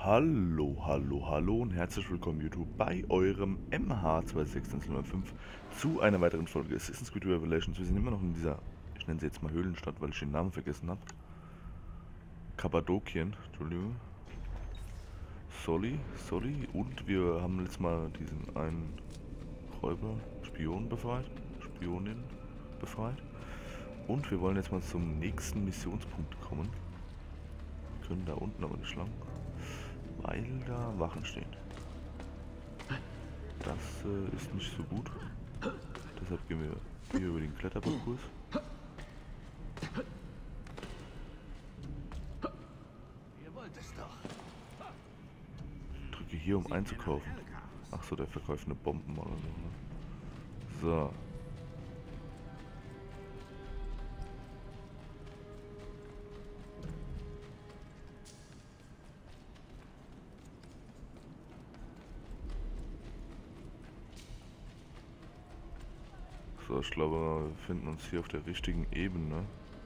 Hallo, hallo, hallo und herzlich willkommen YouTube bei eurem MH26105 zu einer weiteren Folge Assassin's Creed Revelations. Wir sind immer noch in dieser, ich nenne sie jetzt mal Höhlenstadt, weil ich den Namen vergessen habe. Kappadokien, Entschuldigung. Soli und wir haben letztes Mal diesen einen Räuber, Spionin befreit. Und wir wollen jetzt mal zum nächsten Missionspunkt kommen. Wir können da unten aber nicht lang, weil da Wachen stehen. Das ist nicht so gut. Deshalb gehen wir hier über den Kletterparcours. Drücke hier, um einzukaufen. Achso, der verkauft eine Bomben oder so. Ne? So. So, ich glaube, wir befinden uns hier auf der richtigen Ebene.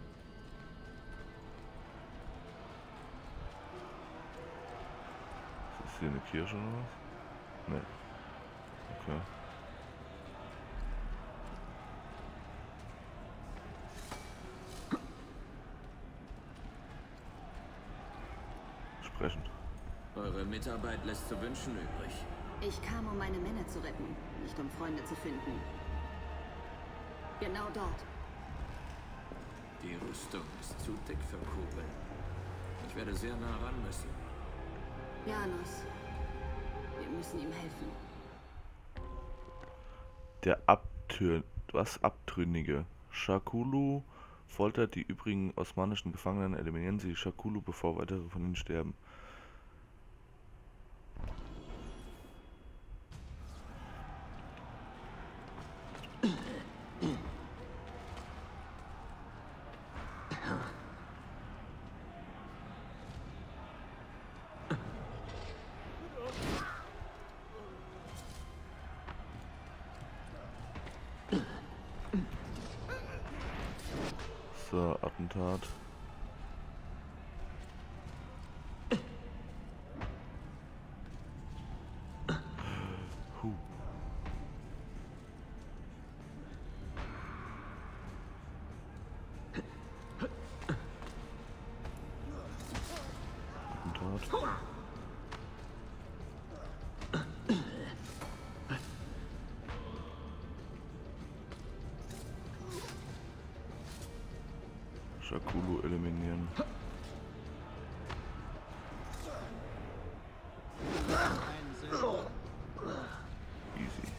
Ist hier eine Kirche oder was? Ne. Okay. Sprechen. Eure Mitarbeit lässt zu wünschen übrig. Ich kam, um meine Männer zu retten, nicht um Freunde zu finden. Genau dort. Die Rüstung ist zu dick für Kugeln. Ich werde sehr nah ran müssen. Janos, wir müssen ihm helfen. Der Abtrünnige. Şarkulu foltert die übrigen osmanischen Gefangenen. Eliminieren Sie Şarkulu, bevor weitere von ihnen sterben. So, Attentat. Attentat. Şarkulu eliminieren. Easy.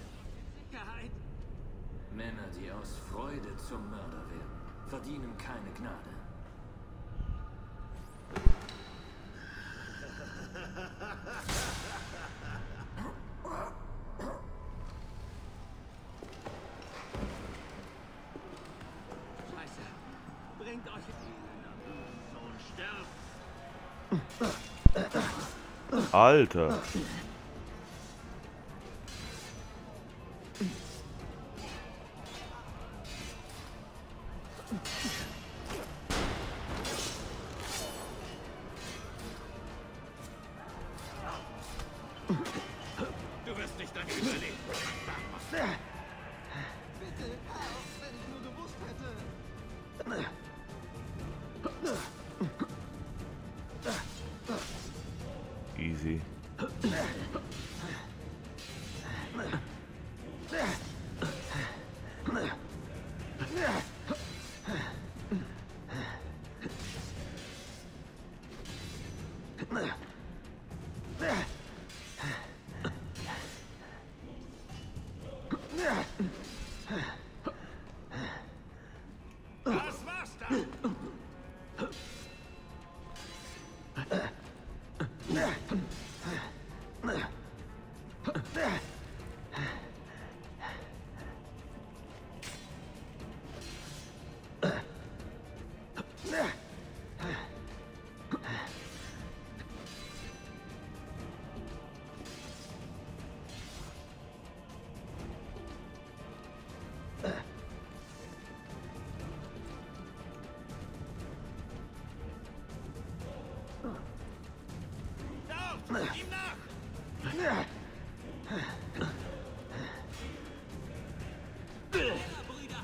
Männer, die aus Freude zum Mörder werden, verdienen keine Gnade. Scheiße. Bringt euch und sterbt. Alter. Du wirst nicht lange überleben. Bitte, wenn ich nur gewusst hätte. Easy. Was war's da? Dort! Ihm nach! Brüder!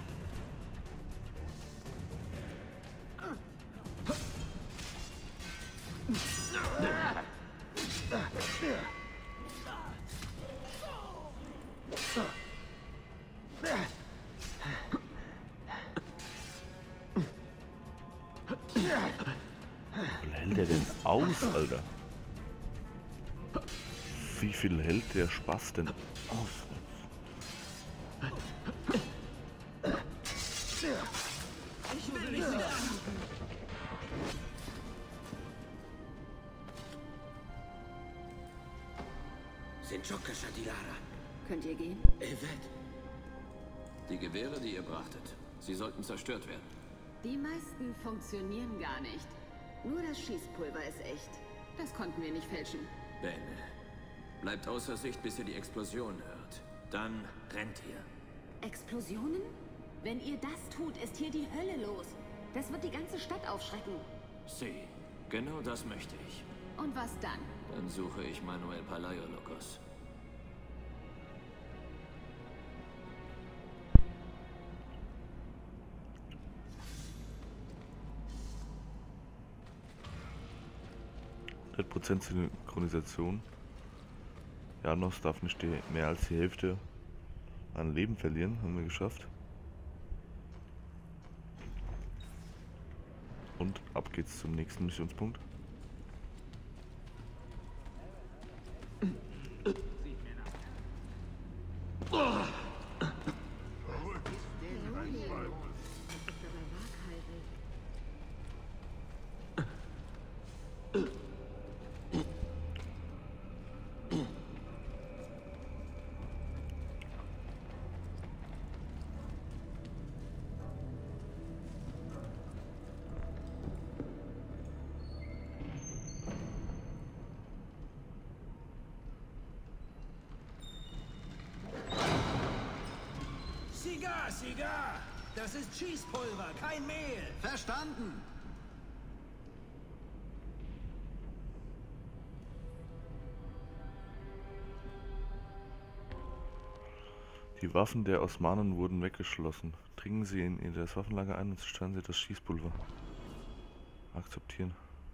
Wie hält der denn aus, Alter? Wie viel hält der Spaß denn aus? Sind Jokasha die Lara? Könnt ihr gehen? Evet. Die Gewehre, die ihr brachtet, sie sollten zerstört werden. Die meisten funktionieren gar nicht. Nur das Schießpulver ist echt. Das konnten wir nicht fälschen. Bene, bleibt außer Sicht, bis ihr die Explosion hört. Dann rennt ihr. Explosionen? Wenn ihr das tut, ist hier die Hölle los. Das wird die ganze Stadt aufschrecken. Sie, genau das möchte ich. Und was dann? Dann suche ich Manuel Palaiologos. %, Synchronisation. Janos darf nicht mehr als die Hälfte an Leben verlieren, haben wir geschafft. Und ab geht's zum nächsten Missionspunkt. Siga! Das ist Schießpulver, kein Mehl! Verstanden! Die Waffen der Osmanen wurden weggeschlossen. Dringen Sie in das Waffenlager ein und zerstören Sie das Schießpulver. Akzeptieren.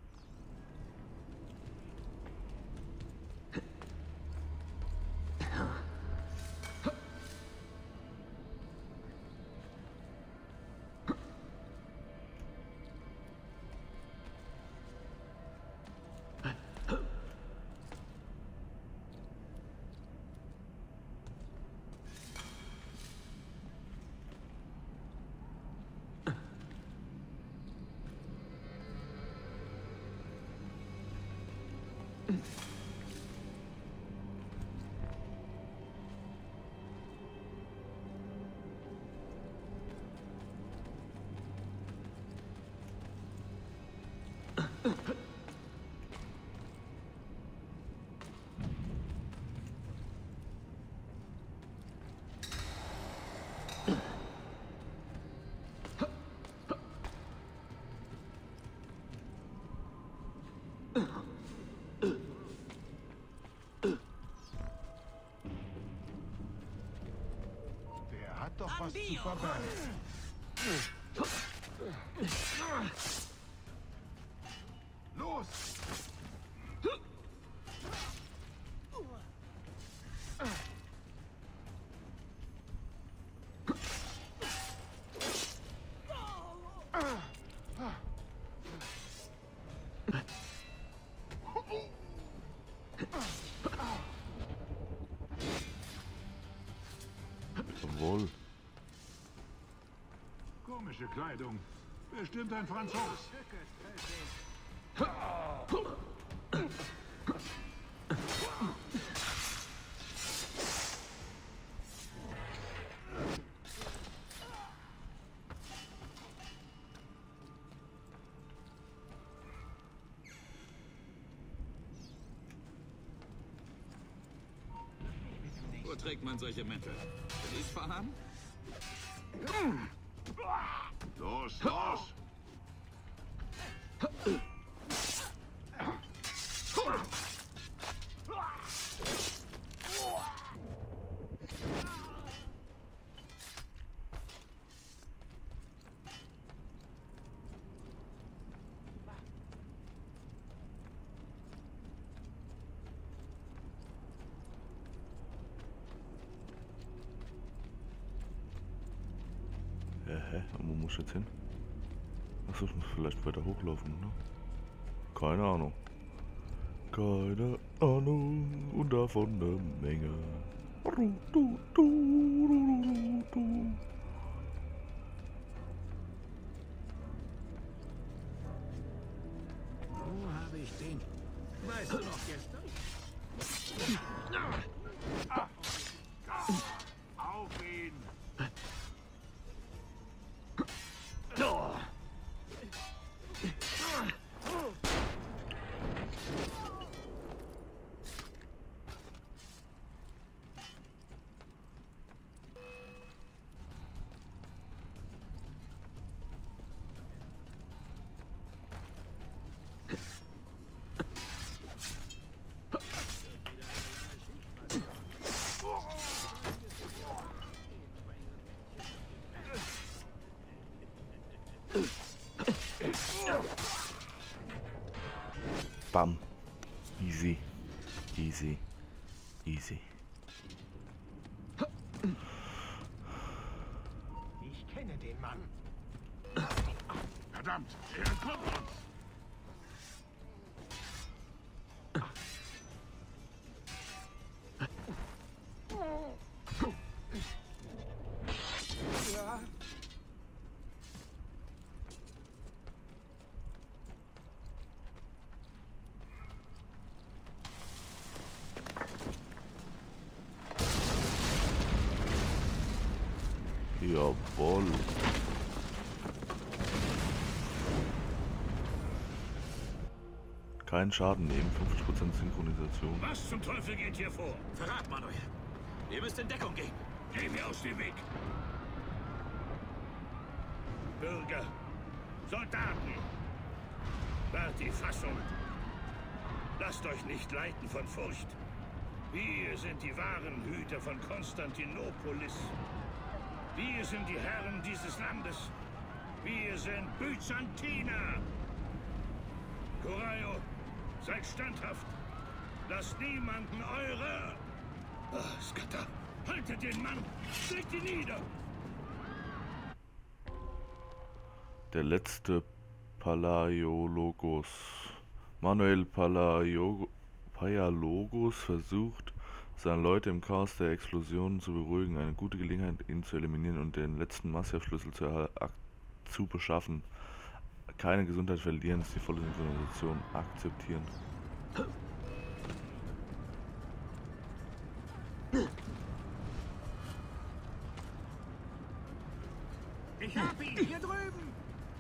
Der hat doch was zu verbergen. Los! Jawohl. Komische Kleidung. Bestimmt ein Franzos. Wo trägt man solche Mäntel? Isfahan? Los, los! Hä? Und wo muss ich jetzt hin? Achso, ich muss vielleicht weiter hochlaufen, ne? Keine Ahnung. Keine Ahnung. Und davon eine Menge. Wo habe ich den? Weißt du noch gestern? Auf ihn! Bam. Easy. Easy. Easy. Ich kenne den Mann. Verdammt, er entkommt uns! Ja. Jawohl. Kein Schaden nehmen, 50% Synchronisation. Was zum Teufel geht hier vor? Verrat, Manuel. Ihr müsst in Deckung gehen. Geh mir aus dem Weg! Bürger, Soldaten, wahrt die Fassung. Lasst euch nicht leiten von Furcht. Wir sind die wahren Hüter von Konstantinopolis. Wir sind die Herren dieses Landes. Wir sind Byzantiner. Coraio, seid standhaft. Lasst niemanden eure... Skata, haltet den Mann! Schlägt ihn nieder! Der letzte Palaiologos. Manuel Palaiologos versucht, seine Leute im Chaos der Explosionen zu beruhigen. Eine gute Gelegenheit, ihn zu eliminieren und den letzten Massivschlüssel zu beschaffen. Keine Gesundheit verlieren, ist die volle Synchronisation. Akzeptieren. Ich hab ihn hier drüben.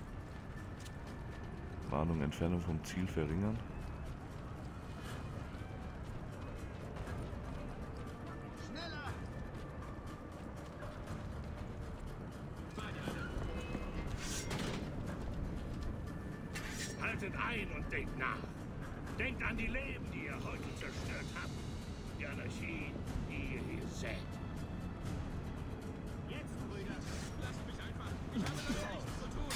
Warnung, Entfernung vom Ziel verringern. Schneller. Haltet ein und denkt nach. Denkt an die Leben, die ihr heute zerstört habt. Die Anarchie, die ihr hier sät. Jetzt, Brüder. Lasst mich einfach. Ich habe das nichts zu tun.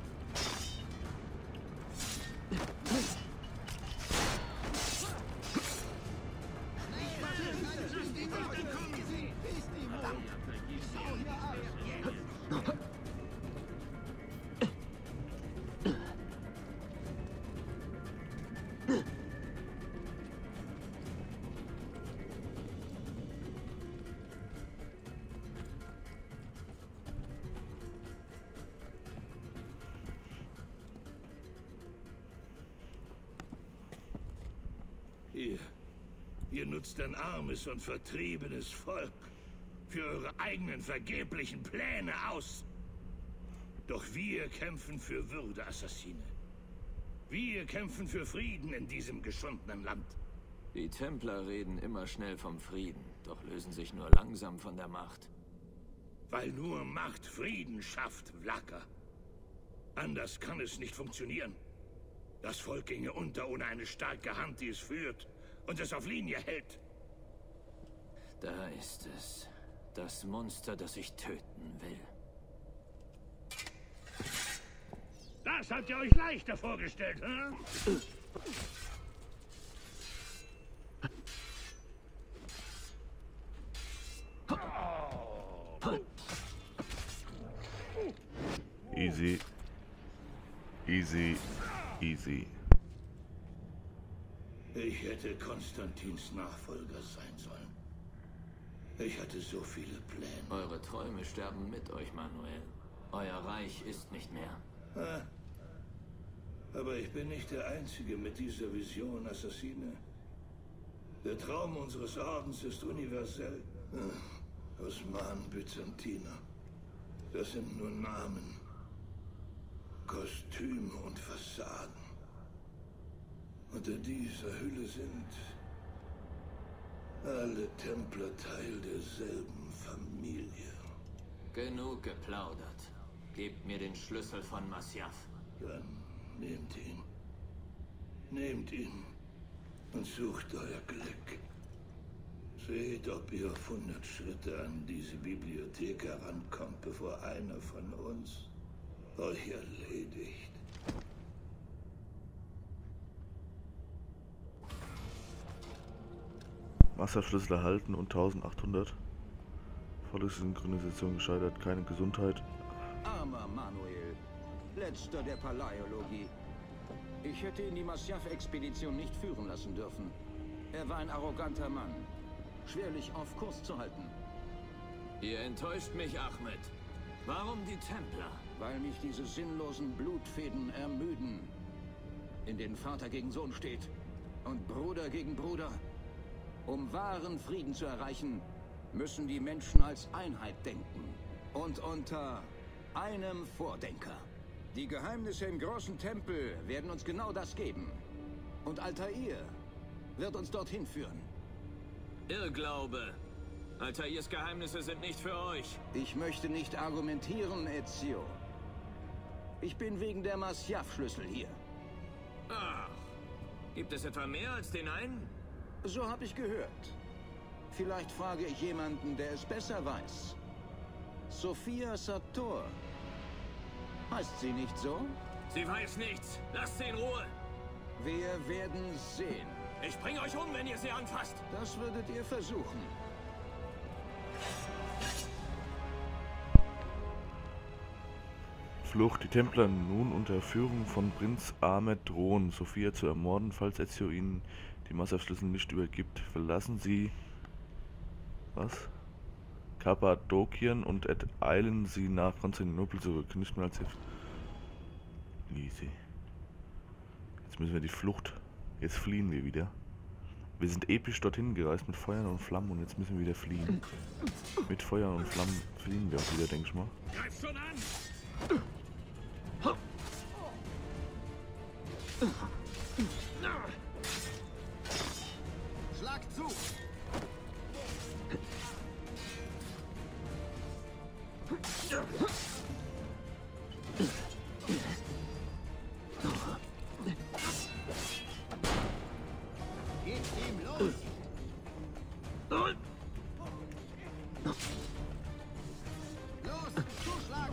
Ihr nutzt ein armes und vertriebenes Volk für eure eigenen vergeblichen Pläne aus. Doch wir kämpfen für Würde, Assassine. Wir kämpfen für Frieden in diesem geschundenen Land. Die Templer reden immer schnell vom Frieden, doch lösen sich nur langsam von der Macht. Weil nur Macht Frieden schafft, Vlaka. Anders kann es nicht funktionieren. Das Volk ginge unter ohne eine starke Hand, die es führt und es auf Linie hält. Da ist es. Das Monster, das ich töten will. Das habt ihr euch leichter vorgestellt, hm? Easy. Easy. Ich hätte Konstantins Nachfolger sein sollen. Ich hatte so viele Pläne. Eure Träume sterben mit euch, Manuel. Euer Reich ist nicht mehr. Aber ich bin nicht der Einzige mit dieser Vision, Assassine. Der Traum unseres Ordens ist universell. Osman Byzantiner. Das sind nur Namen, Kostüme und Fassaden. Unter dieser Hülle sind alle Templer Teil derselben Familie. Genug geplaudert. Gebt mir den Schlüssel von Masyaf. Dann nehmt ihn. Nehmt ihn und sucht euer Glück. Seht, ob ihr auf 100 Schritte an diese Bibliothek herankommt, bevor einer von uns euch erledigt. Wasserschlüssel erhalten und 1800. Volle Synchronisation gescheitert, keine Gesundheit. Armer Manuel, letzter der Palaiologie. Ich hätte ihn die Masyaf-Expedition nicht führen lassen dürfen. Er war ein arroganter Mann, schwerlich auf Kurs zu halten. Ihr enttäuscht mich, Ahmed. Warum die Templer? Weil mich diese sinnlosen Blutfäden ermüden. In denen Vater gegen Sohn steht und Bruder gegen Bruder. Um wahren Frieden zu erreichen, müssen die Menschen als Einheit denken. Und unter einem Vordenker. Die Geheimnisse im großen Tempel werden uns genau das geben. Und Altair wird uns dorthin führen. Irrglaube. Altairs Geheimnisse sind nicht für euch. Ich möchte nicht argumentieren, Ezio. Ich bin wegen der Masyaf-Schlüssel hier. Ach, gibt es etwa mehr als den einen? So habe ich gehört. Vielleicht frage ich jemanden, der es besser weiß. Sophia Sator. Heißt sie nicht so? Sie weiß nichts. Lasst sie in Ruhe. Wir werden sehen. Ich bringe euch um, wenn ihr sie anfasst. Das würdet ihr versuchen. Flucht. Die Templer nun unter Führung von Prinz Ahmed drohen, Sophia zu ermorden, falls Ezio ihnen die Masyaf-Schlüssel nicht übergibt. Verlassen sie Kappadokien und eilen sie nach Konstantinopel zurück. Nicht mehr als easy. Jetzt müssen wir die Flucht. Jetzt fliehen wir wieder. Wir sind episch dorthin gereist mit Feuern und Flammen und jetzt müssen wir wieder fliehen. Mit Feuern und Flammen fliehen wir auch wieder, denke ich mal. Greif schon an! Schlag zu! Geht ihm los! Los, zuschlagen!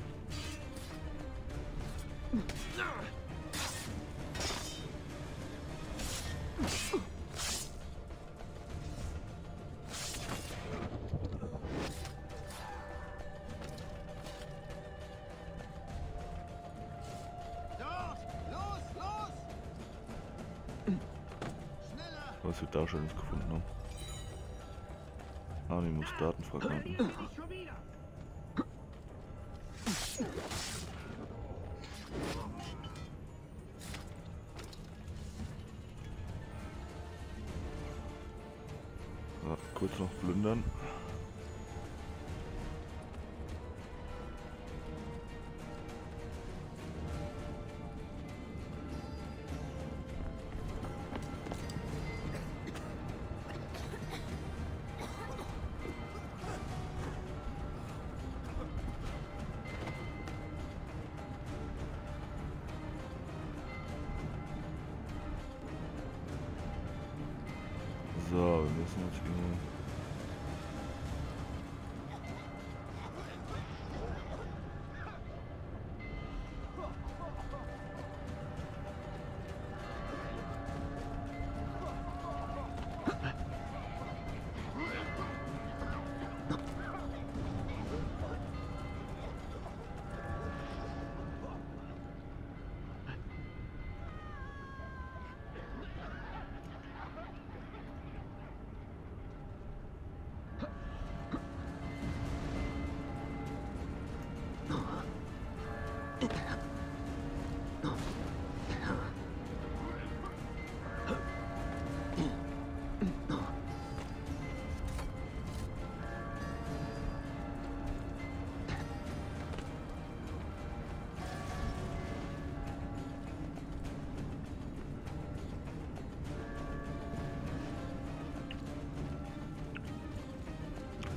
Dort! Los, los! Schneller! Was wir da Schönes gefunden haben. Animus Datenfragmenten. Schon wieder! Ja, kurz noch plündern. So, wir müssen jetzt irgendwie...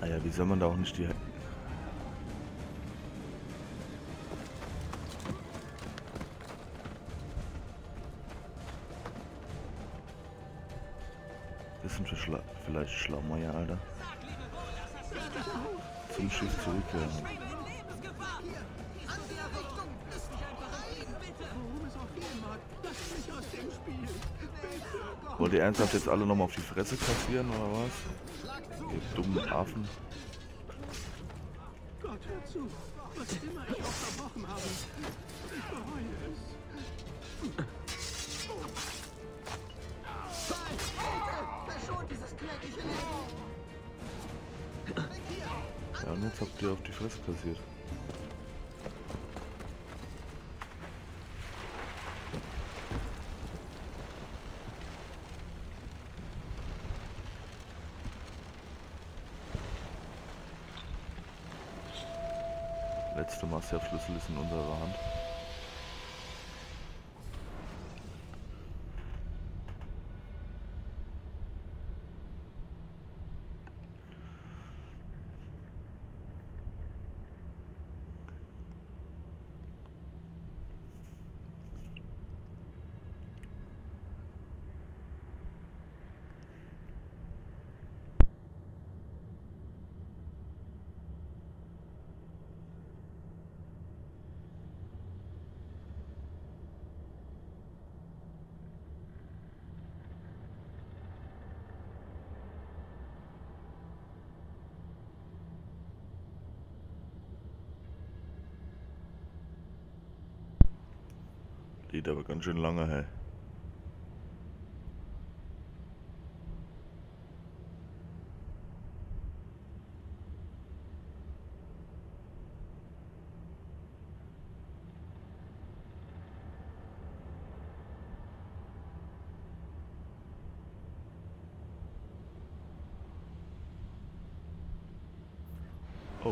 ja, wie soll man da auch nicht die... Das sind vielleicht Schlaumeier, Alter. Zum Schiff zurückkehren. Wollt ihr ernsthaft jetzt alle nochmal auf die Fresse kassieren, oder was? Ihr dummen Affen. Gott, hör zu. Was immer ich auch verbrochen habe, ich bereue es. Verschont dieses klägliche Leben! Ja, und jetzt habt ihr auf die Fresse kassiert. Letzte Master-Schlüssel ist in unserer Hand. Geht aber ganz schön lange, hey. Oh.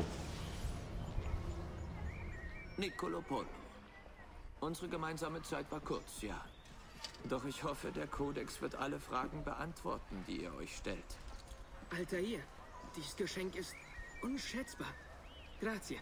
Niccolo Polo. Unsere gemeinsame Zeit war kurz, ja. Doch ich hoffe, der Kodex wird alle Fragen beantworten, die ihr euch stellt. Altair, dieses Geschenk ist unschätzbar. Grazie.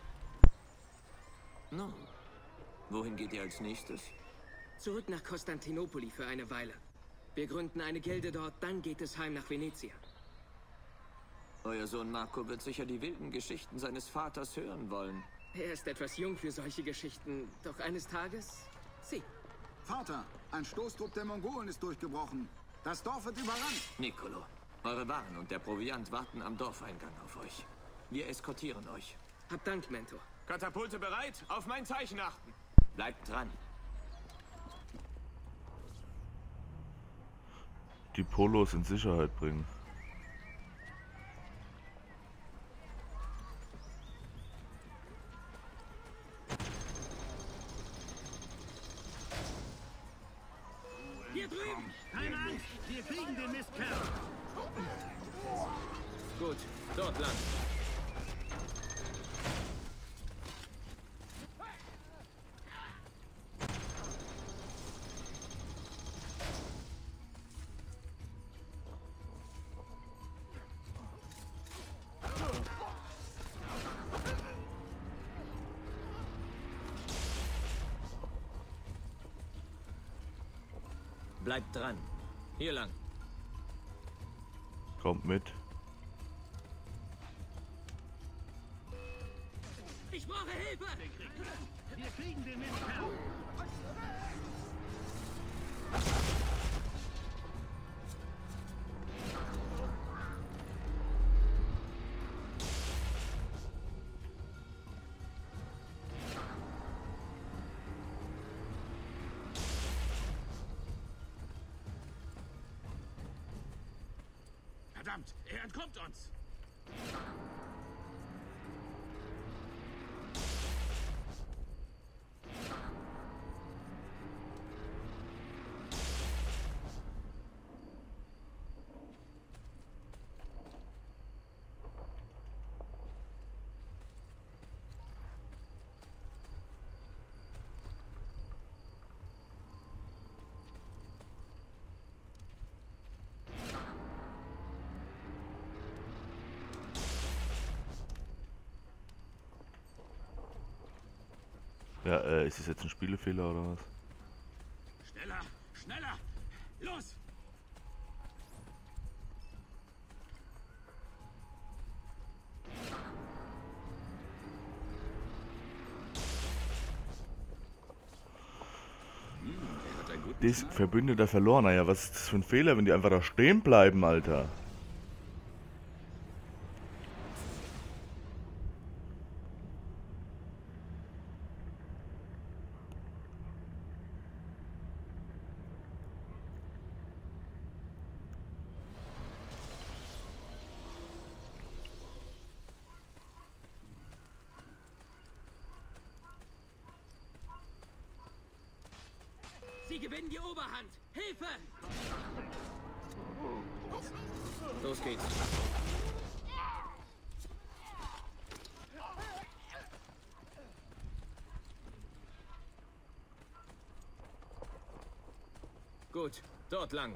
Nun, wohin geht ihr als nächstes? Zurück nach Konstantinopoli für eine Weile. Wir gründen eine Gilde dort, dann geht es heim nach Venezia. Euer Sohn Marco wird sicher die wilden Geschichten seines Vaters hören wollen. Er ist etwas jung für solche Geschichten, doch eines Tages... Sie. Vater, ein Stoßtrupp der Mongolen ist durchgebrochen. Das Dorf wird überrannt. Niccolo, eure Waren und der Proviant warten am Dorfeingang auf euch. Wir eskortieren euch. Hab Dank, Mentor. Katapulte bereit? Auf mein Zeichen achten. Bleibt dran. Die Polos in Sicherheit bringen. Hier drüben! Keine Angst, wir kriegen den Mistkerl! Gut, dort lang. Bleibt dran. Hier lang. Kommt mit. Ich brauche Hilfe! Wir kriegen den Mistkerl! Verdammt, er entkommt uns. Ja, ist das jetzt ein Spielefehler oder was? Schneller, schneller! Los! Das Verbündeter verloren. Naja, was ist das für ein Fehler, wenn die einfach da stehen bleiben, Alter? Sie gewinnen die Oberhand! Hilfe! Los geht's. Gut, dort lang.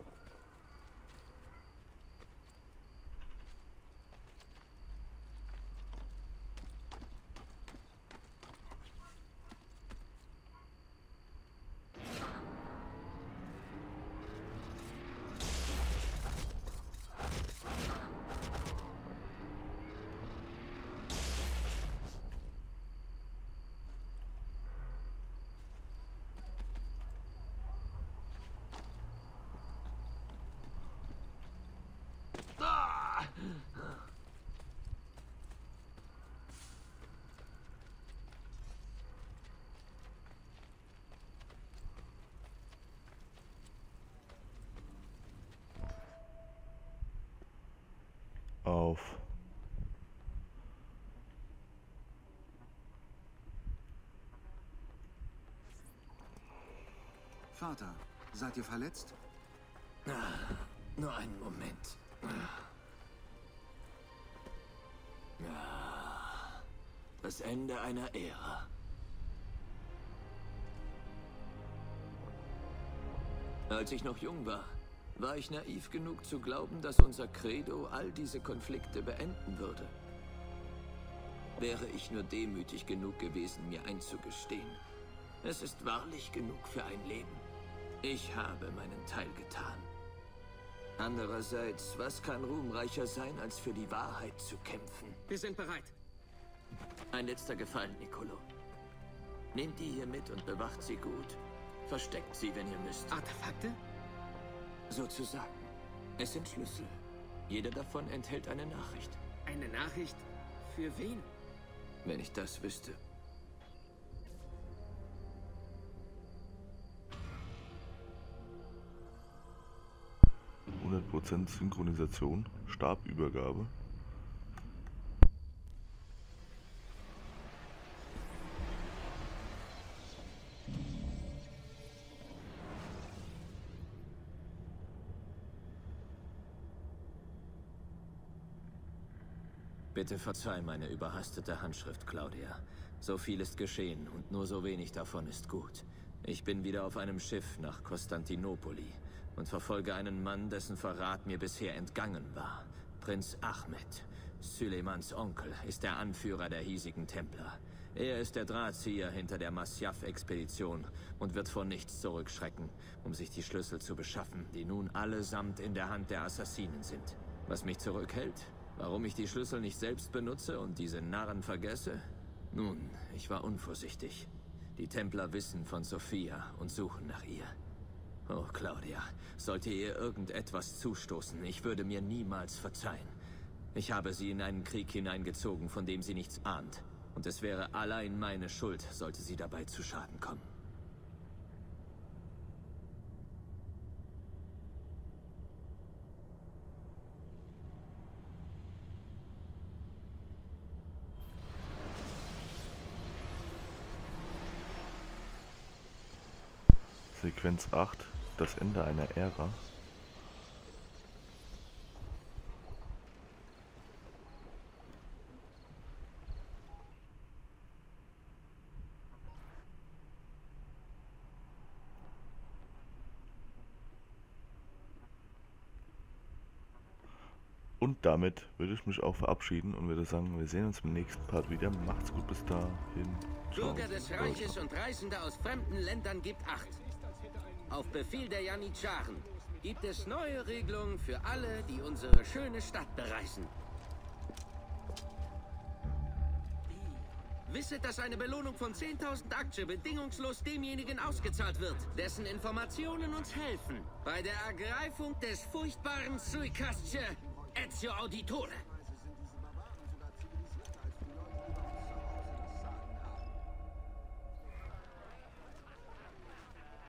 Auf. Vater, seid ihr verletzt? Nur einen Moment. Ja, das Ende einer Ära. Als ich noch jung war, war ich naiv genug zu glauben, dass unser Credo all diese Konflikte beenden würde. Wäre ich nur demütig genug gewesen, mir einzugestehen. Es ist wahrlich genug für ein Leben. Ich habe meinen Teil getan. Andererseits, was kann ruhmreicher sein, als für die Wahrheit zu kämpfen? Wir sind bereit. Ein letzter Gefallen, Nicolo. Nehmt die hier mit und bewacht sie gut. Versteckt sie, wenn ihr müsst. Artefakte? Sozusagen. Es sind Schlüssel. Jeder davon enthält eine Nachricht. Eine Nachricht? Für wen? Wenn ich das wüsste. %100% Synchronisation, Stabübergabe. Bitte verzeih meine überhastete Handschrift, Claudia. So viel ist geschehen und nur so wenig davon ist gut. Ich bin wieder auf einem Schiff nach Konstantinopoli und verfolge einen Mann, dessen Verrat mir bisher entgangen war. Prinz Ahmed, Süleymans Onkel, ist der Anführer der hiesigen Templer. Er ist der Drahtzieher hinter der Masyaf-Expedition und wird vor nichts zurückschrecken, um sich die Schlüssel zu beschaffen, die nun allesamt in der Hand der Assassinen sind. Was mich zurückhält? Warum ich die Schlüssel nicht selbst benutze und diese Narren vergesse? Nun, ich war unvorsichtig. Die Templer wissen von Sophia und suchen nach ihr. Oh, Claudia, sollte ihr irgendetwas zustoßen, ich würde mir niemals verzeihen. Ich habe sie in einen Krieg hineingezogen, von dem sie nichts ahnt. Und es wäre allein meine Schuld, sollte sie dabei zu Schaden kommen. Sequenz 8, das Ende einer Ära. Und damit würde ich mich auch verabschieden und würde sagen, wir sehen uns im nächsten Part wieder. Macht's gut, bis dahin. Ciao. Bürger des Reiches und Reisende aus fremden Ländern gibt Acht. Auf Befehl der Janitscharen gibt es neue Regelungen für alle, die unsere schöne Stadt bereisen. Wisset, dass eine Belohnung von 10.000 Aktien bedingungslos demjenigen ausgezahlt wird, dessen Informationen uns helfen bei der Ergreifung des furchtbaren Suicasce Ezio Auditore.